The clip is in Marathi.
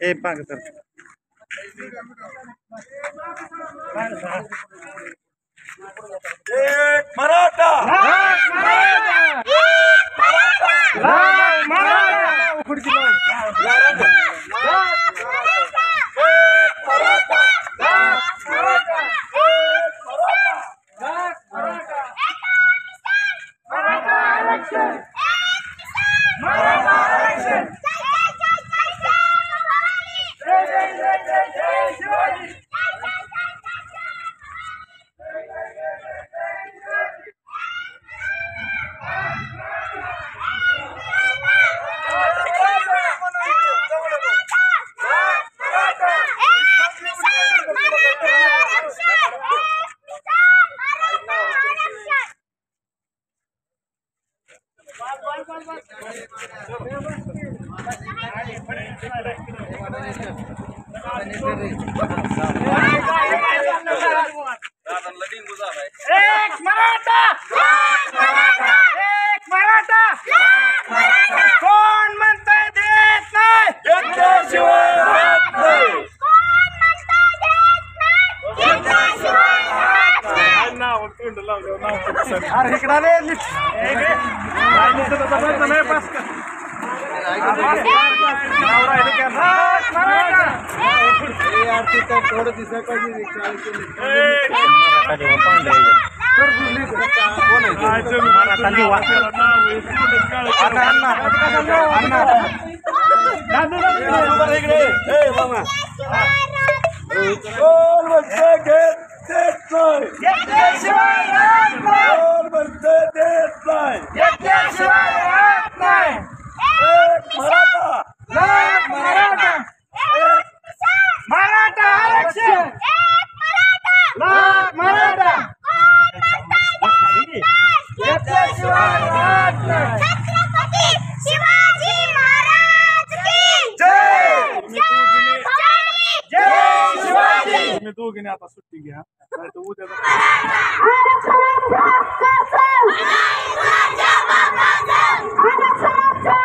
ए पाग तर एक मराठा कोण म्हणताय देत नाही अरे इकडे थोडं दिसायला मराठा आरक्षण मराठा छत्रपती शिवाजी महाराज की जय जय शिवाजी मी दोघीने आता सुट्टी घ्या नाही तर उद्या आरक्षण